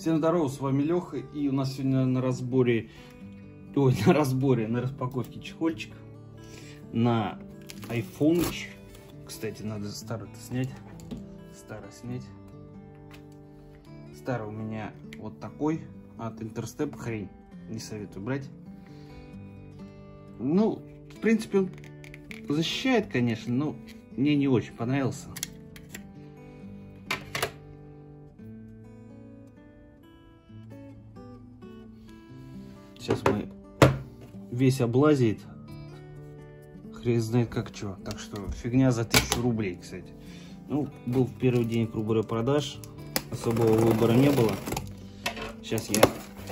Всем здорово, с вами Леха, и у нас сегодня на распаковке чехольчик на iPhone. Кстати, надо старый-то снять. Старый у меня вот такой от Interstep, хрень, не советую брать. Ну, в принципе, он защищает, конечно, но мне не очень понравился. Сейчас мы весь облазит, хрен знает как что. Так что фигня за 1000 рублей, кстати. Ну, был в первый день, грубо говоря, продаж. Особого выбора не было. Сейчас я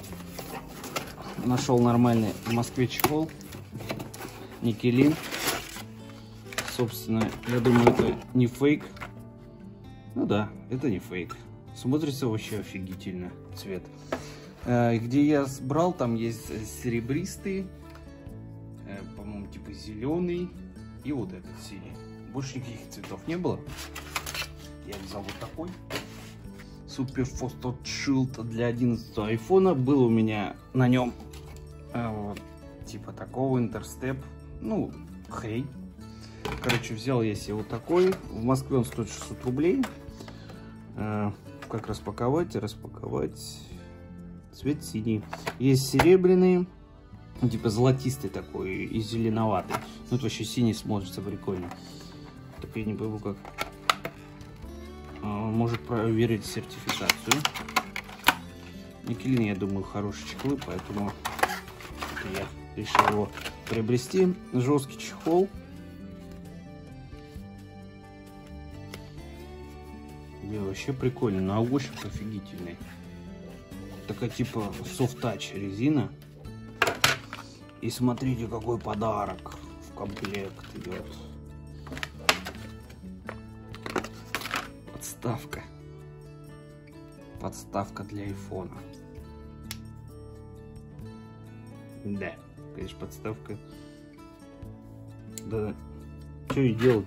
нашел нормальный в Москве чехол. Никелин. Собственно, я думаю, это не фейк. Ну да, это не фейк. Смотрится вообще офигительно цвет. Где я брал, там есть серебристый, по-моему, типа зеленый и вот этот синий. Больше никаких цветов не было. Я взял вот такой Super Photo Shield для 11 айфона. Был у меня на нем вот, типа такого Interstep, ну, хрень. Короче, взял я себе вот такой. В Москве он стоит 600 рублей. Как распаковать? Цвет синий. Есть серебряный, типа золотистый такой и зеленоватый. Ну, это вообще синий смотрится прикольно. Так я не пойму, как может проверить сертификацию. Никелин, я думаю, хорошие чехлы, поэтому я решил его приобрести. Жесткий чехол. Вообще прикольно, на ощупь офигительный. Такая типа софт-тач резина. И смотрите, какой подарок в комплект идет. Подставка для айфона. Да, конечно, подставка. Да, что и делать?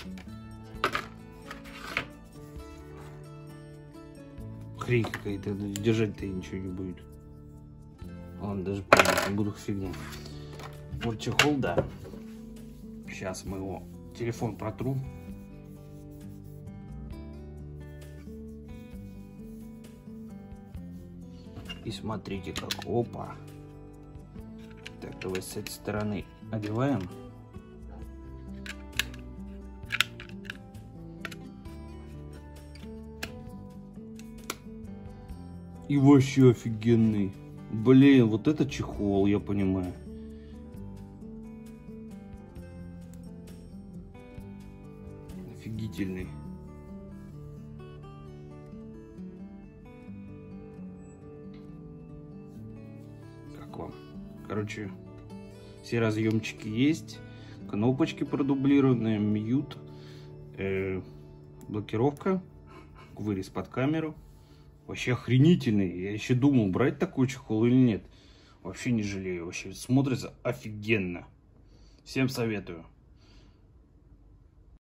Хрень какая-то, держать-то ничего не будет. Ладно, даже не буду фигня. Вот чехол, да. Сейчас мы его телефон протру. И смотрите, как опа. Так, давай с этой стороны одеваем. И вообще офигенный. Блин, вот это чехол, я понимаю. Офигительный. Как вам? Короче, все разъемчики есть. Кнопочки продублированные, мьют. Блокировка. Вырез под камеру. Вообще охренительный. Я еще думал, брать такой чехол или нет. Вообще не жалею. Вообще смотрится офигенно. Всем советую.